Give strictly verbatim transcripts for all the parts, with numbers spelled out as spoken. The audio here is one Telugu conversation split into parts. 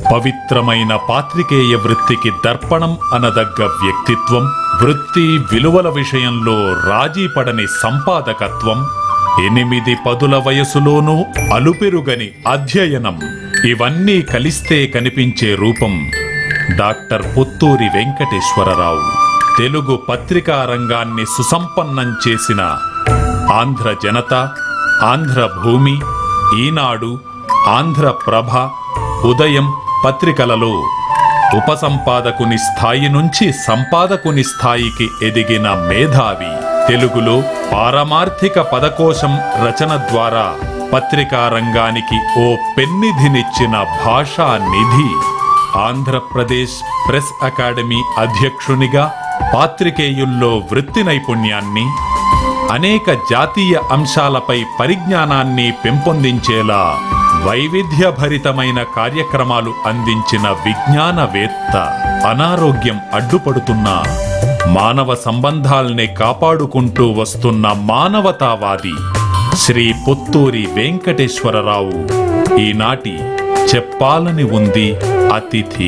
పవిత్రమైన పాత్రికేయ వృత్తికి దర్పణం అనదగ్గ వ్యక్తిత్వం, వృత్తి విలువల విషయంలో రాజీపడని సంపాదకత్వం, ఎనిమిది పదుల వయసులోనూ అలుపెరుగని అధ్యయనం, ఇవన్నీ కలిస్తే కనిపించే రూపం డాక్టర్ పుత్తూరి వెంకటేశ్వరరావు. తెలుగు పత్రికా రంగాన్ని సుసంపన్నం చేసిన ఆంధ్ర జనత, ఆంధ్ర భూమి, ఈనాడు, ఆంధ్రప్రభ, ఉదయం పత్రికలలో ఉపసంపాదకుని స్థాయి నుంచి సంపాదకుని స్థాయికి ఎదిగిన మేధావి. తెలుగులో పారమార్థిక పదకోశం రచన ద్వారా పత్రికా రంగానికి ఓ పెన్నిధినిచ్చిన భాషా నిధి. ఆంధ్రప్రదేశ్ ప్రెస్ అకాడమీ అధ్యక్షునిగా పాత్రికేయుల్లో వృత్తి నైపుణ్యాన్ని, అనేక జాతీయ అంశాలపై పరిజ్ఞానాన్ని పెంపొందించేలా వైవిధ్యభరితమైన కార్యక్రమాలు అందించిన విజ్ఞానవేత్త. అనారోగ్యం అడ్డుపడుతున్న మానవ సంబంధాల్ని కాపాడుకుంటూ వస్తున్న మానవతావాది శ్రీ పుత్తూరి వెంకటేశ్వరరావు ఈనాటి చెప్పాలని ఉంది అతిథి.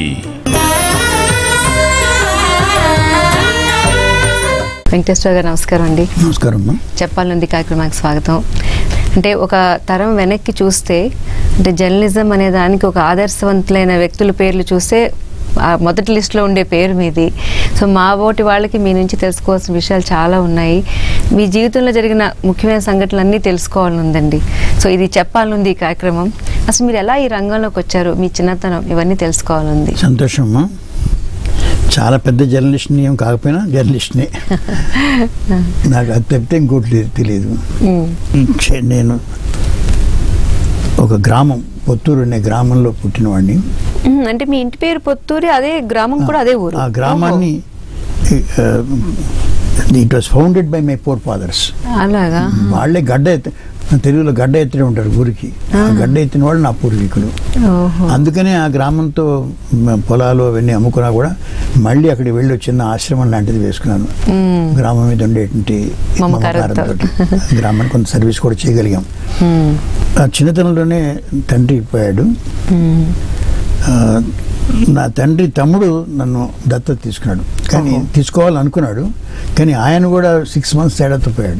వెంకటేశ్వర గారు నమస్కారం అండి. నమస్కారం. చెప్పాలండి కార్యక్రమానికి స్వాగతం. అంటే ఒక తరం వెనక్కి చూస్తే, అంటే జర్నలిజం అనే దానికి ఒక ఆదర్శవంతులైన వ్యక్తుల పేర్లు చూస్తే మొదటి లిస్టులో ఉండే పేరు మీది. సో మా ఓటి వాళ్ళకి మీ నుంచి తెలుసుకోవాల్సిన విషయాలు చాలా ఉన్నాయి. మీ జీవితంలో జరిగిన ముఖ్యమైన సంఘటనలు అన్నీ తెలుసుకోవాలని ఉందండి. సో ఇది చెప్పాలనుంది ఈ కార్యక్రమం. అసలు మీరు ఎలా ఈ రంగంలోకి వచ్చారు, మీ చిన్నతనం, ఇవన్నీ తెలుసుకోవాలనుంది. సంతోషమ్మా. చాలా పెద్ద జర్నలిస్ట్ని ఏం కాకపోయినా జర్నలిస్ట్ని. నాకు అది తప్పితే ఇంకోటి తెలియదు. నేను ఒక గ్రామం, పొత్తూరు అనే గ్రామంలో పుట్టినవాడిని. అంటే మీ ఇంటి పేరు పొత్తూరి, అదే గ్రామం కూడా అదే ఊరు? ఆ గ్రామాన్ని it was founded by my forefathers. అలాగా? వాళ్ళే గడ్డ ఎత్తి, తెలుగులో గడ్డ ఎత్తినే ఉంటారు ఊరికి. ఆ గడ్డ ఎత్తిన వాళ్ళు నా పూర్వీకులు. అందుకనే ఆ గ్రామంతో పొలాలు అవన్నీ అమ్ముకున్నా కూడా మళ్ళీ అక్కడికి వెళ్ళి వచ్చిన ఆశ్రమం లాంటిది వేసుకున్నాను. గ్రామం మీద ఉండేటువంటి మమకారంతో గ్రామానికి కొంత సర్వీస్ కూడా చేయగలిగాం. ఆ చిన్నతనంలోనే తండ్రి పోయాడు. నా తండ్రి తమ్ముడు నన్ను దత్తత తీసుకున్నాడు, కానీ తీసుకోవాలనుకున్నాడు, కానీ ఆయన కూడా సిక్స్ మంత్స్ తేడాతో పోయాడు.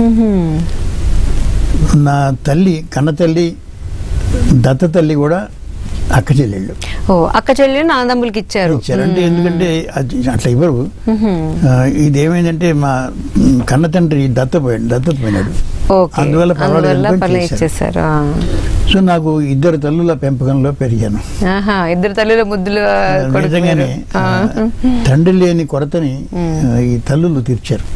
నా తల్లి, కన్న తల్లి, దత్త తల్లి కూడా అక్క చెల్లెళ్ళు. ఓ, అక్క చెల్లెళ్ళు అన్నదమ్ములకి ఇచ్చారు. ఇచ్చారంటే ఎందుకంటే అట్లా ఇవ్వరు. ఇది ఏమైందంటే మా కన్న తండ్రి దత్త పోయాడు, దత్తత పోయినాడు. అందువల్ల ఇచ్చేసారు. సో నాకు ఇద్దరు తల్లుల పెంపకంలో పెరిగాను. ఇద్దరు తల్లుల ముద్దులు. నిజంగానే తండ్రి లేని కొరతని ఈ తల్లులు తీర్చారు.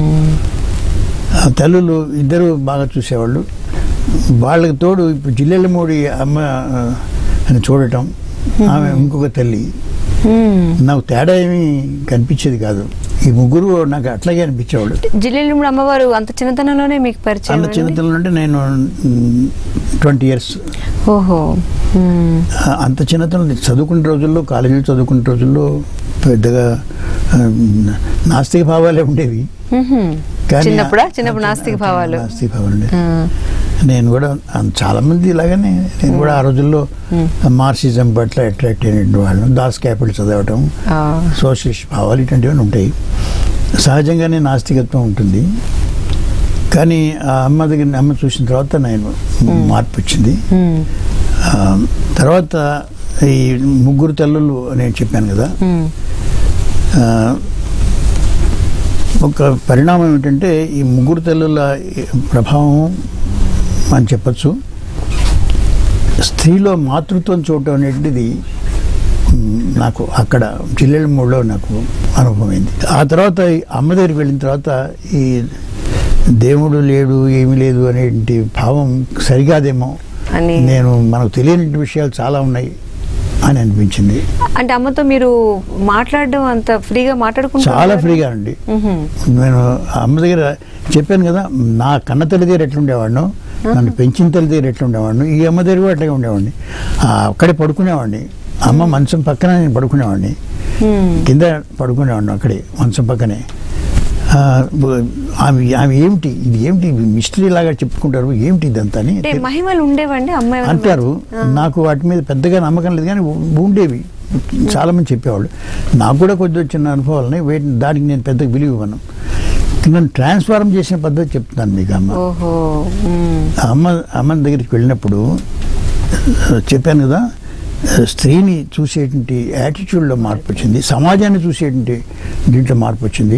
తల్లులు ఇద్దరు బాగా చూసేవాళ్ళు. వాళ్ళకి తోడు ఇప్పుడు జిల్లెళ్ళమూడి అమ్మ అని చూడటం, ఆమె ఇంకొక తల్లి. నాకు తేడా ఏమీ కనిపించేది కాదు. ఈ ముగ్గురు నాకు అట్లాగే అనిపించేవాళ్ళు. జిల్లెళ్ళమూడి అమ్మవారు అంత చిన్నతనంలోనే మీకు పరిచయం? అంత చిన్నతనంలో అంటే నేను ట్వంటీ ఇయర్స్. ఓహో. అంత చిన్నతనం చదువుకునే రోజుల్లో, కాలేజీలో చదువుకునే రోజుల్లో పెద్దగా నాస్తిక భావాలే ఉండేవి. చిన్నప్పుడు చిన్నప్పుడు నాస్తిక భావాలు నాస్తిక భావాలు నేను కూడా చాలా మంది ఇలాగనే నేను కూడా ఆ రోజుల్లో మార్క్సిజం పట్ల అట్రాక్ట్ అయిన వాళ్ళు. దాస్ క్యాపిటల్ చదవటం, సోషలిస్ట్ భావాలు ఇటువంటివన్నీ ఉంటాయి. సహజంగానే నాస్తికత్వం ఉంటుంది. కానీ ఆ అమ్మ దగ్గర అమ్మ చూసిన తర్వాత నేను మార్పు వచ్చింది. తర్వాత ఈ ముగ్గురు తల్లులు నేను చెప్పాను కదా, ఒక పరిణామం ఏమిటంటే ఈ ముగ్గురు తల్లుల ప్రభావం అని చెప్పచ్చు. స్త్రీలో మాతృత్వం చూడటం అనేటిది నాకు అక్కడ జిల్లెళ్ళమూడిలో నాకు అనుభవమైంది. ఆ తర్వాత అమ్మ దగ్గరికి వెళ్ళిన తర్వాత ఈ దేవుడు లేడు, ఏమీ లేదు అనేటి భావం సరికాదేమో, నేను మనకు తెలియని విషయాలు చాలా ఉన్నాయి అని అనిపించింది. అంటే అమ్మతో మీరు మాట్లాడడం అంత ఫ్రీగా మాట్లాడుకుంటా? చాలా ఫ్రీగా అండి. నేను అమ్మ దగ్గర చెప్పాను కదా, నా కన్న తల్లి దగ్గర ఎట్లుండేవాడినో, నన్ను పెంచిన తల్లి దగ్గర ఎట్లుండేవాడిని, ఈ అమ్మ దగ్గర కూడా అట్లాగే ఉండేవాడిని. అక్కడే పడుకునేవాడిని. అమ్మ మంచం పక్కన నేను పడుకునేవాడిని, కింద పడుకునేవాడిని అక్కడే మంచం పక్కనే. ఆ, ఆమె ఆమె ఏమిటి ఇది ఏమిటి మిస్టరీ లాగా చెప్పుకుంటారు, ఏమిటి ఇదంతా అని అంటే మహిమలు ఉండేవండి అమ్మాయి అంటారు. నాకు వాటి మీద పెద్దగా నమ్మకం లేదు, కానీ ఉండేవి, చాలా మంది చెప్పేవాళ్ళు. నాకు కూడా కొద్ది వచ్చిన అనుభవాలని వేటి దానికి నేను పెద్దగా బిలీవ్ ఇవ్వను. నన్ను ట్రాన్స్ఫార్మ్ చేసిన పద్ధతి చెప్తున్నాను మీకు. అమ్మ ఓహో అమ్మ అమ్మ దగ్గరికి వెళ్ళినప్పుడు చెప్పాను కదా, స్త్రీని చూసేటువంటి యాటిట్యూడ్లో మార్పు వచ్చింది, సమాజాన్ని చూసేటువంటి దీంట్లో మార్పు వచ్చింది,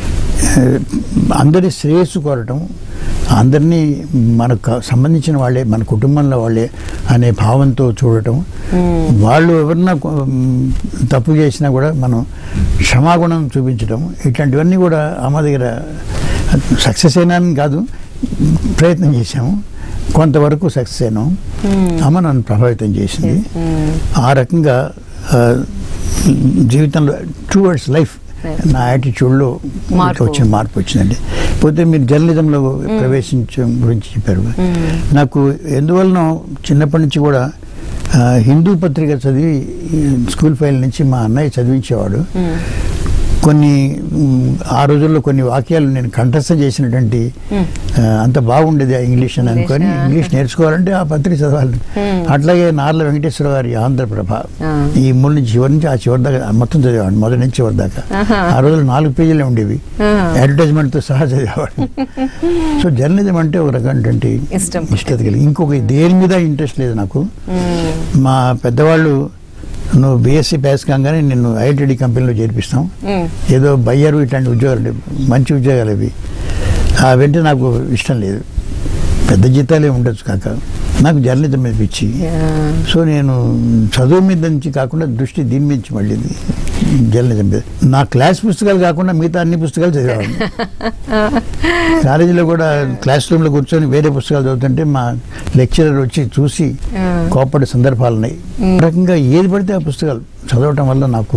అందరి శ్రేయస్సు కోరటం, అందరినీ మనకు సంబంధించిన వాళ్ళే, మన కుటుంబంలో వాళ్ళే అనే భావంతో చూడటం, వాళ్ళు ఎవరన్నా తప్పు చేసినా కూడా మనం క్షమాగుణం చూపించడం, ఇట్లాంటివన్నీ కూడా అమ్మ దగ్గర సక్సెస్ అయినా కాదు, ప్రయత్నం చేశాము, కొంతవరకు సక్సెస్ అయినాం. అమ్మ నన్ను ప్రభావితం చేసింది. ఆ రకంగా జీవితంలో టువర్డ్స్ లైఫ్ నా యాటిట్యూడ్లో వచ్చిన మార్పు వచ్చిందండి. పోతే మీరు జర్నలిజంలో ప్రవేశించడం గురించి చెప్పారు. నాకు ఎందువలన చిన్నప్పటి నుంచి కూడా హిందూ పత్రిక చదివి స్కూల్ ఫైల్ నుంచి మా అన్నయ్య చదివించేవాడు. కొన్ని ఆ రోజుల్లో కొన్ని వాక్యాలు నేను కంఠస్థం చేసినటువంటి, అంత బాగుండేది ఆ ఇంగ్లీష్ అని అనుకొని, ఇంగ్లీష్ నేర్చుకోవాలంటే ఆ పత్రిక చదవాలి. అట్లాగే నార్ల వెంకటేశ్వర గారి ఆంధ్రప్రభ, ఈ మూడు నుంచి చివరి నుంచి ఆ చివరి దాకా మొత్తం చదివేవాడు, మొదటి నుంచి చివరి దాకా. ఆ రోజుల్లో నాలుగు పేజీలే ఉండేవి, అడ్వర్టైజ్మెంట్తో సహా చదివేవాడు. సో జర్నలిజం అంటే ఒక రకమైనటువంటి ఇష్టత కలిగి, ఇంకొక దేని మీద ఇంట్రెస్ట్ లేదు నాకు. మా పెద్దవాళ్ళు నువ్వు బీఎస్సీ పాస్ కాగానే నిన్ను ఐఐటి కంపెనీలో చేర్పిస్తాం, ఏదో బయ్యరు ఇట్లాంటి ఉద్యోగాలు, మంచి ఉద్యోగాలు అవి, ఆ వెంటనే నాకు ఇష్టం లేదు. పెద్ద జీతాలే ఉండొచ్చు కాక నాకు జర్నలిజం మీద పిచ్చి. సో నేను చదువు మీద నుంచి కాకుండా దృష్టి దీని మీద మళ్ళీ జర్నలిజం మీద. నా క్లాస్ పుస్తకాలు కాకుండా మిగతా అన్ని పుస్తకాలు చదివేవాడిని. కాలేజీలో కూడా క్లాస్ రూమ్లో కూర్చొని వేరే పుస్తకాలు చదువుతుంటే మా లెక్చరర్ వచ్చి చూసి కోపడే సందర్భాలు ఉన్నాయి. రకంగా ఏది పడితే ఆ పుస్తకాలు చదవటం వల్ల నాకు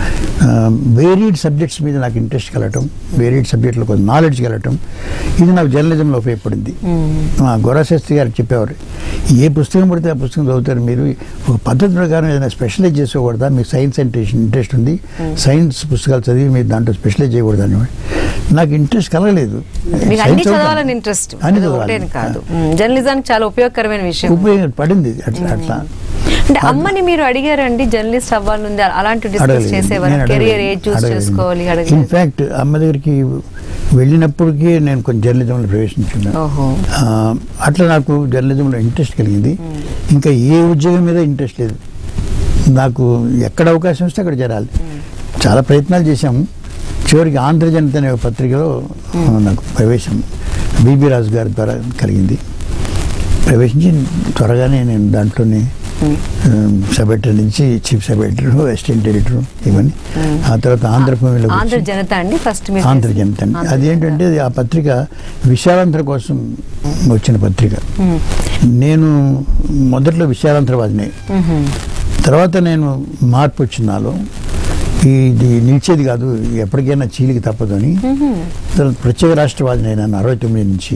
వేరీడ్ సబ్జెక్ట్స్ మీద నాకు ఇంట్రెస్ట్ కలగటం, వేరీడ్ సబ్జెక్టులో కొంచెం నాలెడ్జ్ కలగటం, ఇది నాకు జర్నలిజంలో ఉపయోగపడింది. మా గొర్రాశాస్త్రి గారు చెప్పేవారు, ఏ పుస్తకం పడితే ఆ పుస్తకం చదువుతారు మీరు, ఒక పద్ధతి ప్రకారం ఏదైనా స్పెషలైజ్ చేసుకోకూడదా, మీకు సైన్స్ అంటే ఇంట్రెస్ట్ ఉంది, సైన్స్ పుస్తకాలు చదివి మీరు దాంట్లో స్పెషలైజ్ చేయకూడదు అని. నాకు ఇంట్రెస్ట్ కలగలేదు, ఇంట్రెస్ట్ కాదు, జర్నలిజానికి చాలా ఉపయోగకరమైన విషయం ఉపయోగపడింది. అట్లా అట్లా అంటే అమ్మని మీరు అడిగారండి జర్నలిస్ట్ అవ్వాలని, అలాంటి డిస్కస్ చేసేవారు, కెరియర్ ఏజ్ చూస్ చేసుకోవాలి? ఇన్ఫాక్ట్ అమ్మ దగ్గరికి వెళ్ళినప్పటికీ నేను కొంచెం జర్నలిజంలో ప్రవేశించున్నాను. అట్లా నాకు జర్నలిజంలో ఇంట్రెస్ట్ కలిగింది. ఇంకా ఏ ఉద్యోగం మీద ఇంట్రెస్ట్ లేదు నాకు, ఎక్కడ అవకాశం వస్తే అక్కడ చేరాలి. చాలా ప్రయత్నాలు చేశాము. చివరికి ఆంధ్రజనత అనే పత్రికలో నాకు ప్రవేశం బీబీ రాజు గారి ద్వారా కలిగింది. ప్రవేశించి త్వరగానే నేను దాంట్లోనే సబ్ ఎడిటర్ నుంచి chief sub editor, assistant editor, ఇవన్నీ. ఆ తర్వాత ఆంధ్రభూమిలో ఆంధ్రజనత అండి, ఫస్ట్ ఆంధ్రజనత అండి. అదేంటంటే ఆ పత్రిక విశాలాంధ్ర కోసం వచ్చిన పత్రిక. నేను మొదట్లో విశాలాంధ్రవాదిని, తర్వాత నేను మార్పు వచ్చిన నాలో, ఇది నిలిచేది కాదు, ఎప్పటికైనా చీలికి తప్పదు అని ప్రత్యేక రాష్ట్రవాదిని అయినాను అరవై తొమ్మిది నుంచి.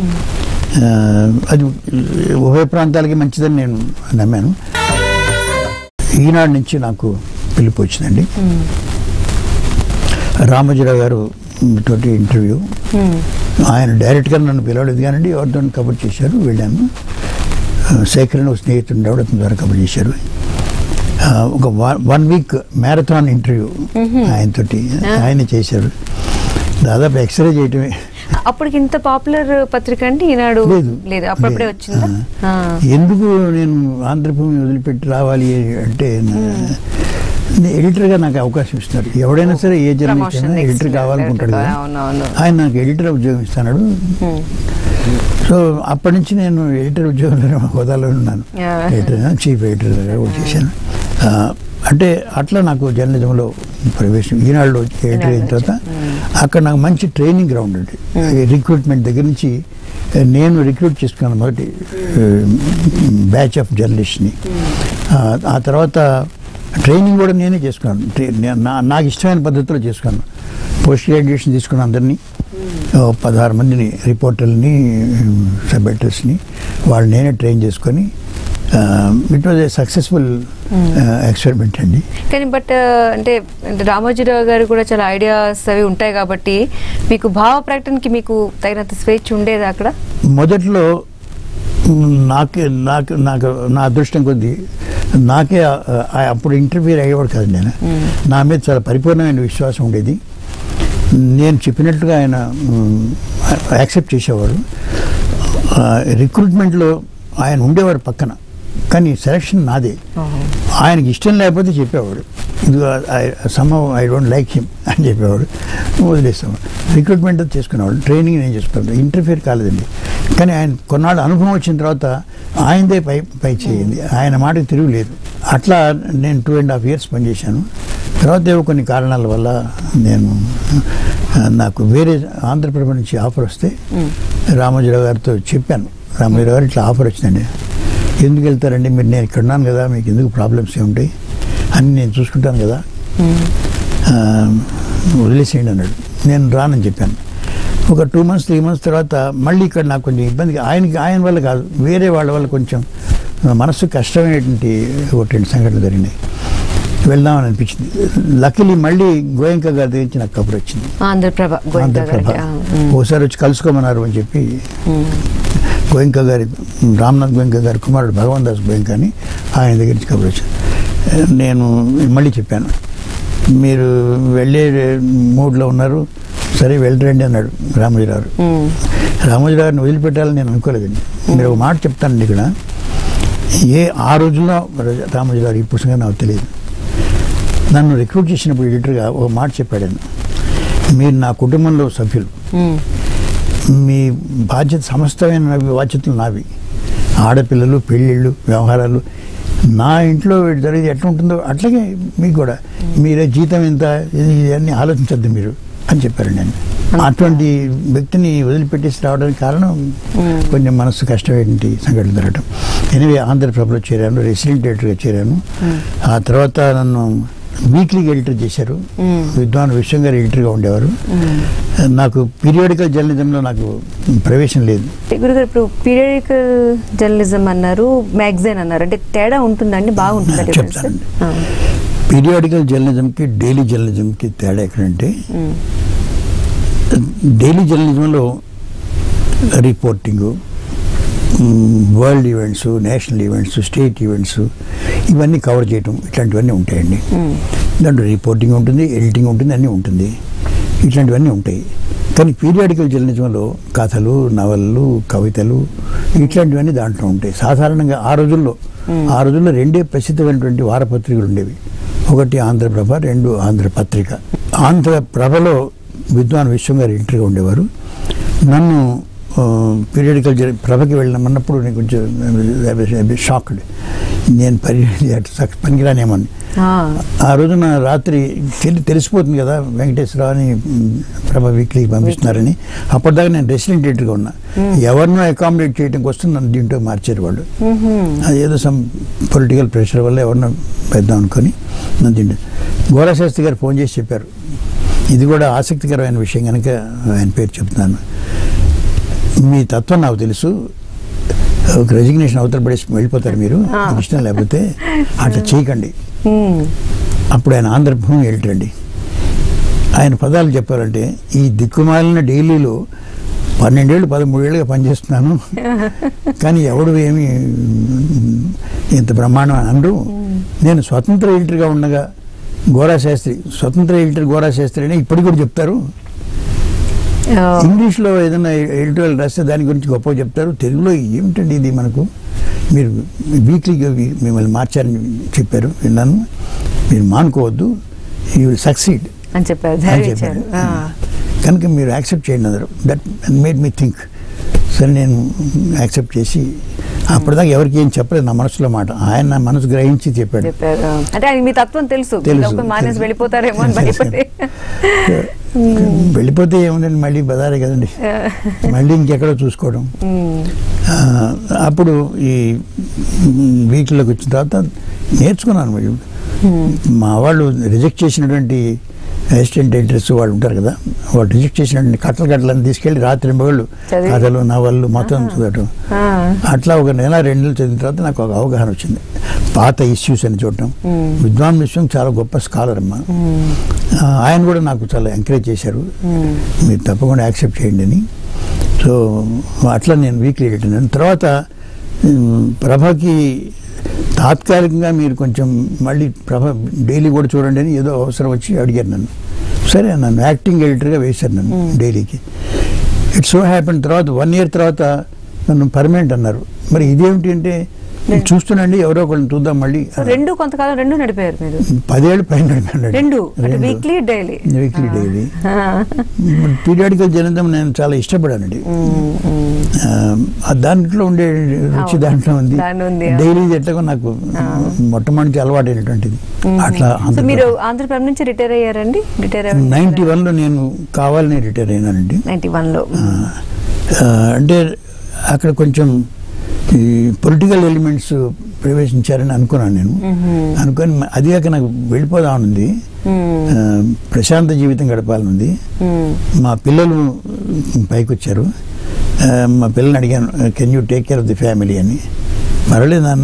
అది ఉభయ ప్రాంతాలకి మంచిదని నేను నమ్మాను. ఈనాడు నుంచి నాకు పిలుపు వచ్చిందండి. రామోజీరావు గారు తోటి ఇంటర్వ్యూ, ఆయన డైరెక్ట్గా నన్ను పిలవలేదు కానండి, ఎవరితో కబుర్ చేశారు, వెళ్ళాను. శేఖరన్ ఒక స్నేహితుడు ఉండేవాడు, అతని ద్వారా కబుర్ చేశారు. ఒక వన్ వీక్ మ్యారథాన్ ఇంటర్వ్యూ ఆయనతోటి ఆయన చేశారు. దాదాపు ఎక్స్రే చేయటమే. అప్పటికి ఇంత పాపులర్ పత్రిక అంటే ఈనాడు లేదు, అప్పుడప్పుడే వచ్చిందా? ఎందుకు నేను ఆంధ్రభూమి వదిలిపెట్టి రావాలి అంటే, ఎడిటర్గా నాకు అవకాశం ఇస్తున్నారు. ఎవడైనా సరే ఏ జర్నలిస్ట్ అయినా ఎడిటర్ కావాలనుకుంటాడు కదా, ఆయన నాకు ఎడిటర్ ఉద్యోగం ఇస్తున్నాడు. సో అప్పటి నుంచి నేను ఎడిటర్ ఉద్యోగంలో హోదాలో ఉన్నాను, ఎడిటర్ చీఫ్ ఎడిటర్ కూడా చేశాను. అంటే అట్లా నాకు జర్నలిజంలో ప్రవేశం. ఈనాడులో ఎడిటర్ అయిన తర్వాత అక్కడ నాకు మంచి ట్రైనింగ్ గ్రౌండ్ అండి. రిక్రూట్మెంట్ దగ్గర నుంచి నేను రిక్రూట్ చేసుకున్నాను మొదటి బ్యాచ్ ఆఫ్ జర్నలిస్ట్ని. ఆ తర్వాత ట్రైనింగ్ కూడా నేనే చేసుకున్నాను, నాకు ఇష్టమైన పద్ధతిలో చేసుకున్నాను. పోస్ట్ గ్రాడ్యుయేషన్ తీసుకున్న అందరినీ, పదహారు మందిని రిపోర్టర్ని, సబ్ ఎడిటర్స్ని, వాళ్ళు నేనే ట్రైన్ చేసుకొని it was a successful experiment అండి. కానీ బట్ అంటే అంటే రామోజీరావు గారు కూడా చాలా ఐడియాస్ అవి ఉంటాయి కాబట్టి మీకు భావ ప్రకటనకి మీకు తగినంత స్వేచ్ఛ ఉండేది అక్కడ? మొదట్లో నాకే నాకు నాకు నా అదృష్టం కొద్దీ నాకే అప్పుడు ఇంటర్వ్యూ అయ్యేవాడు కాదు. నేను నా మీద చాలా పరిపూర్ణమైన విశ్వాసం ఉండేది. నేను చెప్పినట్లుగా ఆయన యాక్సెప్ట్ చేసేవాడు. రిక్రూట్మెంట్లో ఆయన ఉండేవాడు పక్కన, కానీ సెలక్షన్ నాదే. ఆయనకి ఇష్టం లేకపోతే చెప్పేవాడు, ఇది some I don't like him అని చెప్పేవాడు, వదిలేసేవాడు. రిక్రూట్మెంట్ చేసుకునేవాడు, ట్రైనింగ్ నేను చేసుకున్నాడు, ఇంటర్ఫియర్ కాలేదండి. కానీ ఆయన కొన్నాళ్ళు అనుభవం వచ్చిన తర్వాత ఆయనదే పై పై చేయింది, ఆయన మాటకు తిరుగులేదు. అట్లా నేను టూ అండ్ హాఫ్ ఇయర్స్ పనిచేశాను. తర్వాత ఏవో కొన్ని కారణాల వల్ల నేను నాకు వేరే ఆంధ్రప్రభ నుంచి ఆఫర్ వస్తే రామోజీరావు గారితో చెప్పాను, రామోజీరావు గారు ఇట్లా ఆఫర్ వచ్చిందండి, ఎందుకు వెళ్తారండి మీరు, నేను ఇక్కడ ఉన్నాను కదా, మీకు ఎందుకు ప్రాబ్లమ్స్ ఏముంటాయి, అన్నీ నేను చూసుకుంటాను కదా, వదిలేసేయండి అన్నాడు. నేను రానని చెప్పాను. ఒక టూ మంత్స్ త్రీ మంత్స్ తర్వాత మళ్ళీ ఇక్కడ నాకు కొంచెం ఇబ్బంది, ఆయనకి ఆయన వల్ల కాదు వేరే వాళ్ళ వల్ల కొంచెం మనసు కష్టమైనటువంటి ఒకటి రెండు సంఘటనలు జరిగినాయి. వెళ్దామని అనిపించింది. లక్కీలీ మళ్ళీ గోయంక గారి దగ్గర నుంచి నాకు కబురు వచ్చింది, ఆంధ్రప్రభ ఆంధ్రప్రభ ఒకసారి వచ్చి కలుసుకోమన్నారు అని చెప్పి. గోయంక గారి రామ్నాథ్ గోయంక గారి కుమారుడు భగవాన్ దాస్ గోయంక అని ఆయన దగ్గర నుంచి కబురు వచ్చింది. నేను మళ్ళీ చెప్పాను, మీరు వెళ్ళే మూడ్లో ఉన్నారు, సరే వెళ్ళరండి అన్నాడు రామోజీరావు. రామోజీరావు గారిని వదిలిపెట్టాలని నేను అనుకోలేదండి. మీరు ఒక మాట చెప్తానండి ఇక్కడ, ఏ ఆ రోజుల్లో రామోజీరావు ఈ పుస్తకం నాకు తెలియదు, నన్ను రిక్రూట్ చేసినప్పుడు ఎడిటర్గా ఒక మాట చెప్పాడు ఆయన, మీరు నా కుటుంబంలో సభ్యులు, మీ బాధ్యత సమస్తమైన బాధ్యతలు నావి, ఆడపిల్లలు పెళ్ళిళ్ళు వ్యవహారాలు నా ఇంట్లో జరిగేది ఎట్లా ఉంటుందో అట్లాగే మీకు కూడా, మీరే జీతం ఎంత ఇవన్నీ ఆలోచించద్దు మీరు అని చెప్పారు. నేను అటువంటి వ్యక్తిని వదిలిపెట్టేసి రావడానికి కారణం కొంచెం మనసు కష్టమైనటువంటి సంఘటన జరగడం. ఎనివే ఆంధ్రప్రభలో చేరాను, రెసిడెంట్ ఎడిటర్గా చేరాను. ఆ తర్వాత నన్ను వీక్లీకి ఎడిటర్ చేశారు, విద్వాన్ విశ్వం గారు ఎడిటర్గా ఉండేవారు. నాకు పీరియాడికల్ జర్నలిజంలో నాకు ప్రవేశం లేదు. గురుగారు ఇప్పుడు పీరియాడికల్ జర్నలిజం అన్నారు, మ్యాగజైన్ అన్నారు, అంటే తేడా ఉంటుందండి? బాగుంటుంది చెప్తానండి. పీరియాడికల్ జర్నలిజంకి డైలీ జర్నలిజంకి తేడా ఎక్కడంటే, డైలీ జర్నలిజంలో reporting, world events, national events, state events ఇవన్నీ కవర్ చేయటం ఇట్లాంటివన్నీ ఉంటాయండి. దాంట్లో రిపోర్టింగ్ ఉంటుంది, ఎడిటింగ్ ఉంటుంది, అన్నీ ఉంటుంది, ఇట్లాంటివన్నీ ఉంటాయి. కానీ పీరియాడికల్ జర్నలిజంలో కథలు, నవలలు, కవితలు ఇట్లాంటివన్నీ దాంట్లో ఉంటాయి. సాధారణంగా ఆ రోజుల్లో ఆ రోజుల్లో రెండే ప్రసిద్ధమైనటువంటి వారపత్రికలు ఉండేవి, ఒకటి ఆంధ్రప్రభ, రెండు ఆంధ్రపత్రిక. ఆంధ్రప్రభలో విద్వాన్ విశ్వం గారు ఎడిటర్గా ఉండేవారు. నన్ను పీరియాడికల్ జర్ ప్రభకి వెళ్ళినప్పుడు నేను కొంచెం షాక్డ్, నేను పరి పనికిరానేమని. ఆ రోజున రాత్రి తెలి తెలిసిపోతుంది కదా వెంకటేశ్వరరావు అని ప్రభ వీక్లీకి పంపిస్తున్నారని. అప్పటిదాకా నేను రెసిడెంట్ ఎడిటర్గా ఉన్నా, ఎవరినో అకామిడేట్ చేయడానికి వస్తే నన్ను దీంట్లో మార్చారు వాళ్ళు. అదేదో సమ్ పొలిటికల్ ప్రెషర్ వల్ల ఎవరినో పెద్దాం అనుకొని నన్ను దీంట్లో. గోరాశాస్త్రి గారు ఫోన్ చేసి చెప్పారు, ఇది కూడా ఆసక్తికరమైన విషయం కనుక ఆయన పేరు చెప్తున్నాను, మీ తత్వం నాకు తెలుసు, ఒక రెసిగ్నేషన్ అవతల పడేసి వెళ్ళిపోతారు మీరు, ఇష్టం లేకపోతే అట్లా చేయకండి. అప్పుడు ఆయన ఆంధ్రప్రభ ఎడిటర్ అండి. ఆయన పదాలు చెప్పారంటే, ఈ దిక్కుమాలిన డైలీలో పన్నెండేళ్ళు పదమూడేళ్ళుగా పనిచేస్తున్నాను, కానీ ఎవడు ఏమి ఇంత బ్రహ్మాండం అనరు. నేను స్వతంత్ర ఎడిటర్గా ఉండగా గోరాశాస్త్రి, స్వతంత్ర ఎడిటర్ గోరాశాస్త్రి అని ఇప్పటికి కూడా చెప్తారు. ఇంగ్లీష్లో ఏదైనా ఎడిటోరియల్ రాస్తే దాని గురించి గొప్పగా చెప్తారు, తెలుగులో ఏమిటండి ఇది, మనకు మీరు వీక్లీగా మిమ్మల్ని మార్చారని చెప్పారు, విన్నాను, మీరు మానుకోవద్దు, యూ విల్ సక్సీడ్ అని చెప్పారు. కనుక మీరు యాక్సెప్ట్ చేయండి అన్నారు. That made me think. సరే నేను యాక్సెప్ట్ చేసి అప్పటిదాకా ఎవరికి ఏం చెప్పలేదు, నా మనసులో మాట ఆయన నా మనసు గ్రహించి చెప్పాడు. అంటే ఆయన మీ తత్వం తెలుసు, మానేసి వెళ్ళిపోతారేమో అని భయపడి. వెళ్ళిపోతే ఏముందండి, మళ్ళీ బదారే కదండి, మళ్ళీ ఇంకెక్కడో చూసుకోవడం. అప్పుడు ఈ వీక్లోకి వచ్చిన తర్వాత నేర్చుకున్నాను. మరి మా వాళ్ళు రిజెక్ట్ చేసినటువంటి అసిస్టెంట్ ఎడిటర్స్ వాళ్ళు ఉంటారు కదా, వాళ్ళు రిజెక్ట్ చేసిన కట్టలు కట్టలని తీసుకెళ్ళి రాత్రి మొగళ్ళు కథలు నవళ్ళు మొత్తం చదవటం. అట్లా ఒక నెల రెండు నెలలు చదివిన తర్వాత నాకు ఒక అవగాహన వచ్చింది, పాత ఇష్యూస్ అని చూడటం. విద్వాన్ విశ్వం చాలా గొప్ప స్కాలర్ అమ్మా, ఆయన కూడా నాకు చాలా ఎంకరేజ్ చేశారు, మీరు తప్పకుండా యాక్సెప్ట్ చేయండి అని. సో అట్లా నేను వీక్లీ ఎడిటర్. తర్వాత ప్రభకి తాత్కాలికంగా మీరు కొంచెం మళ్ళీ ప్రభ డైలీ కూడా చూడండి అని ఏదో అవసరం వచ్చి అడిగారు నన్ను. సరే నన్ను యాక్టింగ్ ఎడిటర్గా వేశారు నన్ను డైలీకి. ఇట్స్ సో హ్యాపెన్ తర్వాత వన్ ఇయర్ తర్వాత నన్ను పర్మనెంట్ అన్నారు. మరి ఇదేమిటి అంటే చూస్తున్నాండి ఎవరో ఒకళ్ళని చూద్దాం మళ్ళీ. రెండు కొంతకాలం రెండు నడిపారు మీరు, పదేళ్ళు పైన నడిపాను. రెండు weekly daily weekly daily periodical journalism నేను చాలా ఇష్టపడానండి. దాంట్లో ఉండే రుచి దాంట్లో ఉంది. డైలీ ఎట్లాగో నాకు మొట్టమొదటి అలవాటు అయినటువంటిది. అట్లా మీరు ఆంధ్రప్రదేశ్ నుంచి రిటైర్ అయ్యారండి? రిటైర్ నైన్టీ వన్ లో నేను కావాలని రిటైర్ అయినానండి. నైన్టీ వన్ లో అంటే అక్కడ కొంచెం ఈ పొలిటికల్ ఎలిమెంట్స్ ప్రవేశించారని అనుకున్నాను నేను. అనుకొని అది కాక నాకు వెళ్ళిపోదామనుంది, ప్రశాంత జీవితం గడపాలనుంది. మా పిల్లలు పైకి వచ్చారు, మా పిల్లల్ని అడిగాను can you take care of the family అని. పర్వాలేదన్న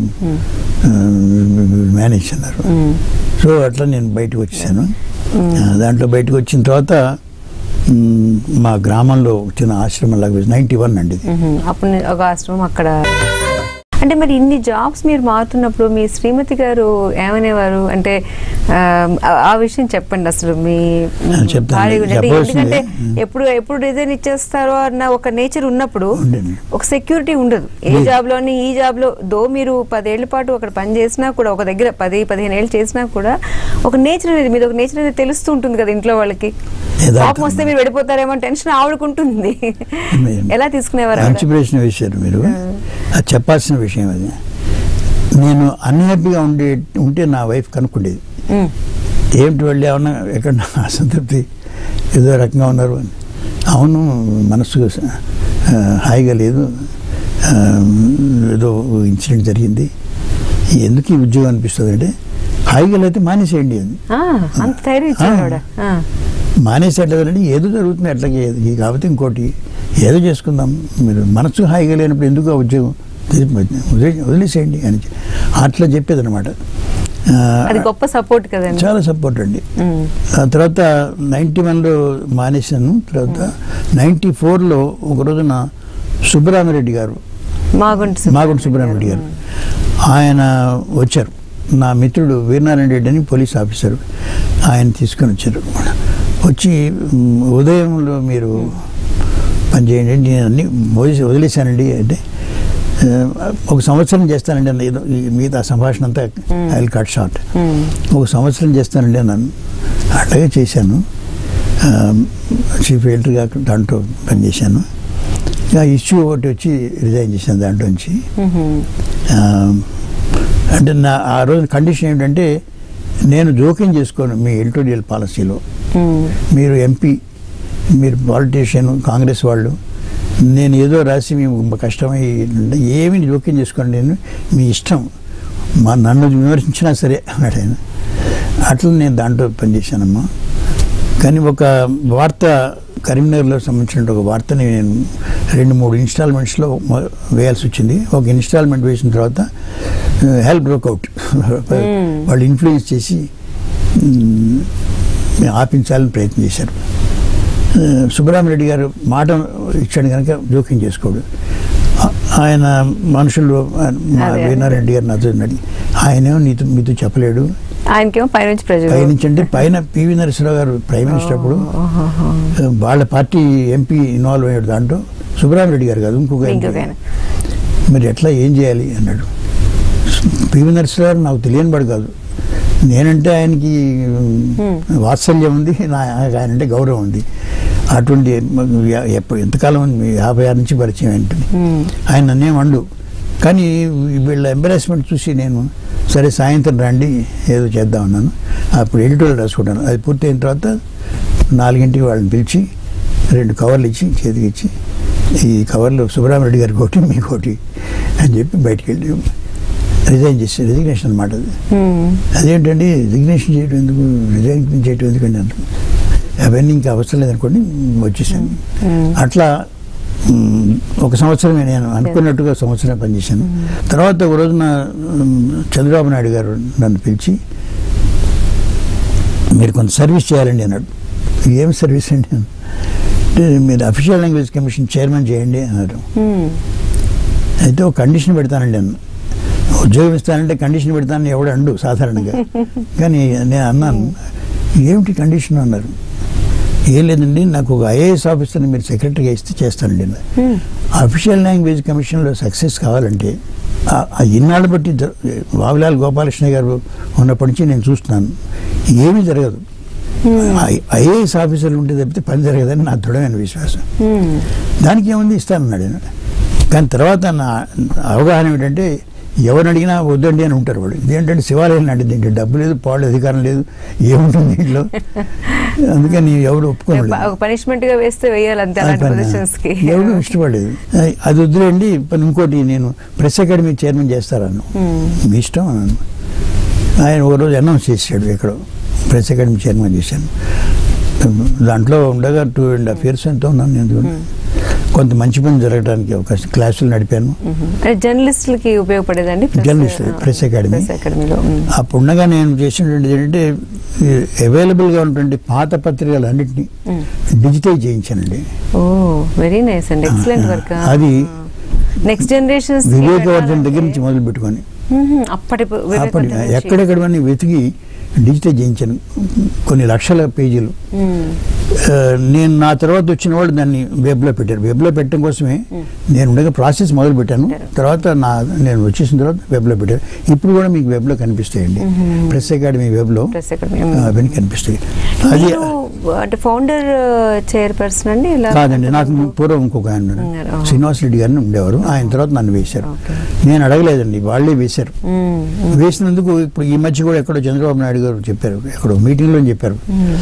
మేనేజ్ అన్నారు. సో అట్లా నేను బయటకు వచ్చేసాను. దాంట్లో బయటకు వచ్చిన తర్వాత మా గ్రామంలో చిన్న ఆశ్రమం లాగా నైన్టీ వన్ అండి అప్పుడు ఒక ఆశ్రమం అక్కడ. అంటే మరి ఇన్ని జాబ్స్ మీరు మారుతున్నప్పుడు మీ శ్రీమతి గారు ఏమనేవారు? అంటే ఆ విషయం చెప్పండి అసలు. మీ ఎందుకంటే ఎప్పుడు ఎప్పుడు రిజైన్ ఇచ్చేస్తారో అన్న ఒక నేచర్ ఉన్నప్పుడు ఒక సెక్యూరిటీ ఉండదు ఏ జాబ్ లోని. ఈ జాబ్ లో దో మీరు పదేళ్ల పాటు అక్కడ పని చేసినా కూడా, ఒక దగ్గర పది పదిహేను ఏళ్ళు చేసినా కూడా ఒక నేచర్ అనేది మీద ఒక నేచర్ అనేది తెలుస్తూ ఉంటుంది కదా ఇంట్లో వాళ్ళకి. పాపం వస్తే మీరు వెళ్ళిపోతారేమో టెన్షన్ ఆవిడకుంటుంది. ఎలా తీసుకునేవారు? మంచి ప్రశ్న వేశారు మీరు. అది చెప్పాల్సిన విషయం అది. నేను అన్హ్యాపీగా ఉండే ఉంటే నా వైఫ్ కనుక్కుండేది, ఏమిటి వాళ్ళు ఏమన్నా ఎక్కడ అసంతృప్తి ఏదో రకంగా ఉన్నారు అని. అవును మనసు హాయిగా లేదు, ఏదో ఇన్సిడెంట్ జరిగింది, ఎందుకు ఈ ఉద్యోగం అనిపిస్తుంది అంటే హాయిగా అయితే మానేసేయండి అని. మానేసేట్లేదండి ఏదో జరుగుతుంది అట్లాగే కాబట్టి ఇంకోటి ఏదో చేసుకుందాం, మీరు మనసు హాయిగా లేనప్పుడు ఎందుకు ఆ ఉద్యోగం వదిలేసేయండి అని అట్లా చెప్పేది అనమాట. గొప్ప సపోర్ట్ కదండి, చాలా సపోర్ట్ అండి. ఆ తర్వాత నైన్టీ వన్లో మానేశాను. తర్వాత నైన్టీ ఫోర్లో ఒక రోజున సుబ్బరామరెడ్డి గారు, మాగుంటి సుబ్బరామరెడ్డి గారు ఆయన వచ్చారు. నా మిత్రుడు వీరనారాయణ రెడ్డి అని పోలీస్ ఆఫీసరు, ఆయన తీసుకొని వచ్చారు. వచ్చి ఉదయంలో మీరు పనిచేయండి, నేను అన్ని వదిలేసి వదిలేశానండి అంటే ఒక సంవత్సరం చేస్తానండి అన్న. ఏదో మిగతా సంభాషణ అంతా ఐ విల్ కట్ షార్ట్. ఒక సంవత్సరం చేస్తానండి అన్నాను. అట్లాగే చేశాను. చీఫ్ ఎడిటర్గా దాంట్లో పనిచేశాను. ఇంకా ఇష్యూ ఒకటి వచ్చి రిజైన్ చేశాను దాంట్లో నుంచి. అంటే నా ఆ రోజు కండిషన్ ఏమిటంటే నేను జోక్యం చేసుకోను మీ ఎడిటోరియల్ పాలసీలో. మీరు ఎంపీ, మీరు పాలిటీషియన్, కాంగ్రెస్ వాళ్ళు, నేను ఏదో రాసి మేము కష్టమై ఏమి జోక్యం చేసుకోండి, నేను మీ ఇష్టం, మా నన్ను విమర్శించినా సరే అన్నాడు ఆయన. అట్లా నేను దాంట్లో పనిచేశానమ్మా. కానీ ఒక వార్త కరీంనగర్లో సంబంధించిన ఒక వార్తని నేను రెండు మూడు ఇన్స్టాల్మెంట్స్లో వేయాల్సి వచ్చింది. ఒక ఇన్స్టాల్మెంట్ వేసిన తర్వాత హెల్ప్ బ్రోక్అవుట్, వాళ్ళు ఇన్ఫ్లుయెన్స్ చేసి ఆపించాలని ప్రయత్నం చేశారు. సుబ్బరామరెడ్డి గారు మాట ఇచ్చాడు కనుక జోక్యం చేసుకోడు. ఆయన మనుషులు వీరనారెడ్డి గారు నాతో ఉన్నాడు, ఆయనేమో నీతో మీతో చెప్పలేడు, ఆయనకేమో పైనుంచి పైనుంచి అంటే పైన పివి నరసింహరావు గారు ప్రైమ్ మినిస్టర్ అప్పుడు వాళ్ళ పార్టీ ఎంపీ ఇన్వాల్వ్ అయ్యాడు దాంట్లో, సుబ్బరామరెడ్డి గారు కాదు ఇంకొక ఎంపీ. మీరు ఎట్లా ఏం చేయాలి అన్నాడు. పివి నరసింహరావు నాకు తెలియనివాడు కాదు, నేనంటే ఆయనకి వాత్సల్యం ఉంది, నా ఆయనంటే గౌరవం ఉంది. అటువంటి ఎప్పుడు ఎంతకాలం యాభై ఆరు నుంచి పరిచయం ఏంటని ఆయన నన్నేం వండు. కానీ వీళ్ళ ఎంబరాస్మెంట్ చూసి నేను సరే సాయంత్రం రండి ఏదో చేద్దాం అన్నాను. అప్పుడు ఎడిటోరియల్ రాసుకుంటాను. అది పూర్తయిన తర్వాత నాలుగింటికి వాళ్ళని పిలిచి రెండు కవర్లు ఇచ్చి చేతికి ఇచ్చి, ఈ కవర్లు సుబ్బరామరెడ్డి గారికి ఒకటి మీకు ఒకటి అని చెప్పి బయటికి వెళ్ళి రిజైన్ చేసి రిజిగ్నేషన్ అనమాట అది. మ్మ్. అదేంటండి రిజిగ్నేషన్ చేయడం ఎందుకు, రిజైన్ చేయడం ఎందుకండి అంత, అవన్నీ ఇంకా అవసరం లేదనుకోండి వచ్చేసాను. అట్లా మ్, ఒక సంవత్సరమే నేను అనుకున్నట్టుగా సంవత్సరం పనిచేశాను. తర్వాత ఒక రోజున మ్, చంద్రబాబు నాయుడు గారు నన్ను పిలిచి మీరు కొంత సర్వీస్ చేయాలండి అన్నాడు. ఏం సర్వీస్ అండి అంటే మీరు అఫీషియల్ లాంగ్వేజ్ కమిషన్ చైర్మన్ చేయండి అన్నారు. మ్మ్. అయితే ఒక కండిషన్ పెడతానండి అన్న, ఉద్యోగం ఇస్తానంటే కండిషన్ పెడతానని ఎవడు అండు సాధారణంగా. కానీ నేను అన్నాను, ఏమిటి కండిషన్ అన్నారు. ఏం లేదండి, నాకు ఒక ఐఏఎస్ ఆఫీసర్ని మీరు సెక్రటరీగా ఇస్తే చేస్తానండి. మ్మ్. అఫీషియల్ లాంగ్వేజ్ కమిషన్లో సక్సెస్ కావాలంటే ఆ- ఆ ఇన్నాళ్ళు బట్టి జ- వావిలాల్ గోపాలకృష్ణ గారు ఉన్నప్పటి నుంచి నేను చూస్తున్నాను, ఏమీ జరగదు. ఐ- ఐఏఎస్ ఆఫీసర్లు ఉంటే తప్పితే పని జరగదని నా దృఢమైన విశ్వాసం. మ్మ్. దానికి ఏముంది ఇస్తానన్నాడు ఆయన. కానీ తర్వాత నా అవగాహన ఏమిటంటే ఎవరిని అడిగినా వద్దండి అని ఉంటారు వాళ్ళు. ఇదేంటంటే శివాలయం లాంటిది, దీంట్లో డబ్బు లేదు, పాడు అధికారం లేదు, ఏముంటుంది దీంట్లో. అందుకని ఎవరు ఒప్పుకోలేదు, ఒక పనిష్మెంట్ గా వేస్తే వేయాలి అంతే అలాంటి పొజిషన్స్ కి. ఎవరు ఇష్టపడలేదు. అది వద్దులేండి, పని ఇంకోటి నేను ప్రెస్ అకాడమీ చైర్మన్ చేస్తారను, మీ ఇష్టం అన్నాను. ఆయన ఒక రోజు అనౌన్స్ చేశాడు, ఎక్కడో ప్రెస్ అకాడమీ చైర్మన్ చేశాను. దాంట్లో ఉండగా టూ అండ్ హాఫ్ ఇయర్స్ ఎంతో ఉన్నాను నేను. కొంత మంచి పని జరగడానికి అవకాశం, క్లాసులు నడిపాను. జర్నలిస్టులకి ఉపయోగపడేదండి జర్నలిస్ట్ ప్రెస్ అకాడమీ. ప్రెస్ అకాడమీలో. మ్మ్. అప్పుడు ఉండగా నేను చేసినటువంటిది ఏంటంటే అవైలబుల్గా ఉన్నటువంటి పాత పత్రికలు అన్నింటినీ డిజిటైజ్ చేయించానండి. ఓ వెరీ నైస్ అండి, ఎక్సలెంట్ వర్క్. అది నెక్స్ట్ జనరేషన్స్ వివేకవర్ధన్ దగ్గర నుంచి మొదలు పెట్టుకొని అప్పటి అప్పటి వివేకవర్ధన్ నుంచి. ఎక్కడెక్కడవన్నీ వెతికి డిజిటైజ్ చేయించాను, కొన్ని లక్షల పేజీలు. మ్మ్. ఆ, నేను నా తర్వాత వచ్చిన వాళ్ళు దాన్ని వెబ్లో పెట్టారు. వెబ్లో పెట్టడం కోసమే నేను ఉండగా ప్రాసెస్ మొదలు పెట్టాను. తర్వాత నా నేను వచ్చేసిన తర్వాత వెబ్లో పెట్టారు. ఇప్పుడు కూడా మీకు వెబ్లో కనిపిస్తాయండి, ప్రెస్ అకాడమీ వెబ్లో ప్రెస్ అకాడమీ. అవన్నీ కనిపిస్తాయి. అది మీరు అంటే ఫౌండర్ చైర్పర్సన్ అండి ఇలా? కాదండి, నాకు పూర్వం ఇంకొక ఆయన ఉన్నాడు, ఉన్నారు. శ్రీనివాస్ రెడ్డి గారిని ఉండేవారు. ఆయన తర్వాత నన్ను వేశారు. ఓకే. నేను అడగలేదండి, వాళ్ళే వేశారు. మ్మ్. వేసినందుకు ఇప్పుడు ఈ మధ్య కూడా ఎక్కడో చంద్రబాబు నాయుడు గారు చెప్పారు, ఎక్కడో మీటింగ్లో చెప్పారు,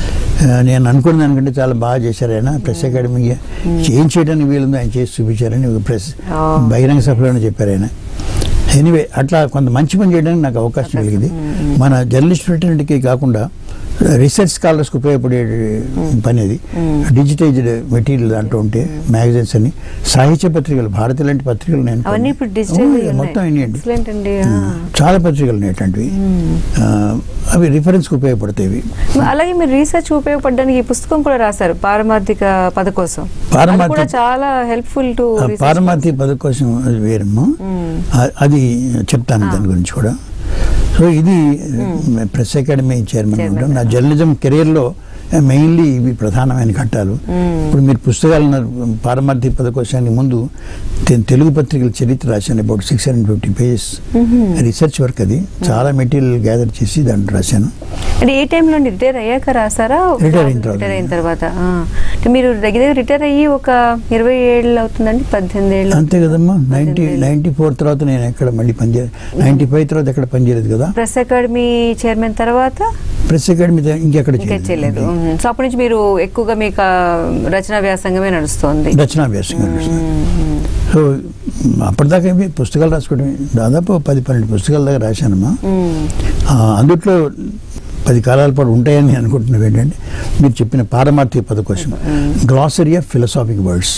ఆ, నేను అనుకున్న దానికంటే చాలా బాగా చేశారు ఆయన, ప్రెస్ అకాడమీ ఏం చేయడానికి వీలుందో ఆయన చేసి చూపించారని ఒక ప్రెస్ బహిరంగ సభలోనే చెప్పారు ఆయన. ఎనీవే అట్లా కొంత మంచి పని చేయడానికి నాకు అవకాశం కలిగింది. మన జర్నలిస్ట్ ఫ్రెటర్నిటీకి కాకుండా రీసెర్చ్ స్కాలర్స్కి ఉపయోగపడే పని అది. డిజిటైజ్డ్ మెటీరియల్ దాంట్లో ఉంటే మ్యాగజైన్స్ అని, సాహిత్య పత్రికలు, భారతి లాంటి పత్రికలు నేను అవన్నీ ఇప్పుడు డిజిటల్ అవును, మొత్తం ఇవ్వండి. ఎక్సలెంట్ అండి. చాలా పత్రికలు ఉన్నాయి అట్లాంటివి. ఆ, అవి రిఫరెన్స్కి ఉపయోగపడతాయి. అలాగే మీరు రీసెర్చ్ ఉపయోగపడడానికి ఈ పుస్తకం కూడా రాశారు, పారమార్థిక పద కోసం. పారమార్థిక- అది కూడా చాలా హెల్ప్ఫుల్ టు పారమార్థిక పద కోసం వేరమ్మా, ఆ- అది చెప్తాను దాని గురించి కూడా. సో ఇది ప్రెస్ అకాడమీ చైర్మన్ ఉంటాం. నా జర్నలిజం కెరీర్లో మెయిన్లీ ఇవి ప్రధానమైన ఘట్టాలు. ఇప్పుడు మీరు పుస్తకాలు పారమార్థిక పదకోశానికి ముందు తె- తెలుగు పత్రికల చరిత్ర రాశాను, about six hundred fifty pages research work. అది చాలా మెటీరియల్ గ్యాదర్ చేసి దాంట్లో రాశాను. అంటే ఏ టైంలో రిటైర్ అయ్యాక రాసారా? రిటైర్ అయిన తర్వాత. రిటైర్ అయిన తర్వాత. ఆ. అంటే మీరు దగ్గర దగ్గర రిటైర్ అయ్యి ఒక ఇరవై ఏళ్ళు అవుతుందండి, పద్దెనిమిది ఏళ్ళు. అంతే కదమ్మా. నైన్టీ నైన్టీ ఫోర్ తర్వాత నేను ఎక్కడ మళ్ళీ పనిచేయలేదు, నైన్టీ ఫైవ్ తర్వాత ఎక్కడ పనిచేయలేదు కదా. ప్రెస్ అకాడమీ చైర్మన్ తర్వాత ప్రెస్ అకాడమీ ఇంకెక్కడ ఇంకా చేయలేదు. సో అప్పటి నుంచి మీరు ఎక్కువగా మీకు ఆ రచనా వ్యాసంగమే నడుస్తోంది. రచనాభ్యాసంగా నడుస్తుంది. సో అప్పటిదాకా ఏమి పుస్తకాలు రాసుకోవడమే, దాదాపు పది పన్నెండు పుస్తకాల దాకా రాశానమ్మా. ఆ, అందుట్లో పది కాలాల పాటు ఉంటాయని నేను అనుకుంటున్నాను. ఏంటంటే మీరు చెప్పిన పారమార్థిక పదకోశం, glossary of philosophic words,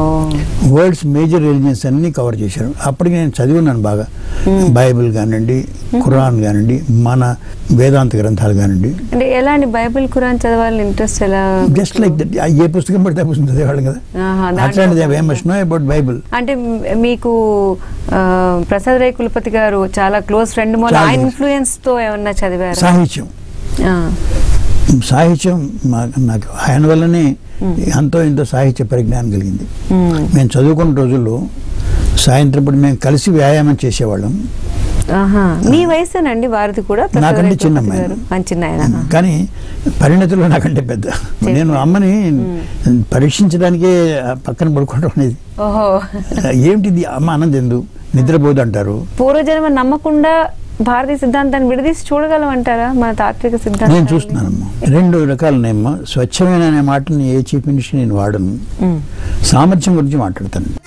words major religions అన్ని కవర్ చేశారు. అప్పటికి నేను చదివి ఉన్నాను బాగా, బైబిల్ కానివ్వండి, ఖురాన్ కానివ్వండి, మన వేదాంత గ్రంథాలు కానివ్వండి. అంటే ఎలాంటి బైబిల్ ఖురాన్ చదవాలని ఇంట్రెస్ట్ ఎలా? జస్ట్ లైక్ దట్, ఏ పుస్తకం పడితే ఆ పుస్తకం చదివేవాళ్ళం కదా. ఆహా, దాంట్లో అట్లాంటిది I must know about Bible. అంటే మీకు ఆ, ప్రసాద్ రాయ్ కులపతి గారు చాలా క్లోజ్ ఫ్రెండ్ మూల చాలా. ఆయన ఇన్ఫ్లుయెన్స్ తో ఏమన్నా చదివారు? సాహిత్యం ఆ. సాహిత్యం మా- నాకు ఆయన వల్లనే ఎంతో ఎంతో సాహిత్య పరిజ్ఞానం కలిగింది. మ్మ్. మేము చదువుకున్న రోజుల్లో సాయంత్రం పూట మేము కలిసి వ్యాయామం చేసేవాళ్ళం. ఆహా. మీ వయసేనండి వారిది కూడా? ప్రసాద్ నాకంటే రాయ్ చిన్న కులపతి అమ్మాయి. గారు. ఆ, చిన్న ఆయన. కానీ పరిణతిలో నాకంటే పెద్ద. నేను అమ్మని పరీక్షించడానికే పక్కన పడుకోవడం అనేది, ఓహో. ఏమిటిది అమ్మ అన్నది ఎందుకు నిద్రపోదు అంటారు. పూర్వజన్మ నమ్మకుండా భారతీయ సిద్ధాంతాన్ని విడదీసి చూడగలం అంటారా మన తాత్విక నేను సిద్ధాంతం? చూస్తున్నానమ్మా, రెండు రకాలనేమ్మా. స్వచ్ఛమైన అనే మాటని ఏ చీఫ్ మినిస్టర్ నేను వాడను, సామర్థ్యం గురించి మాట్లాడతాను.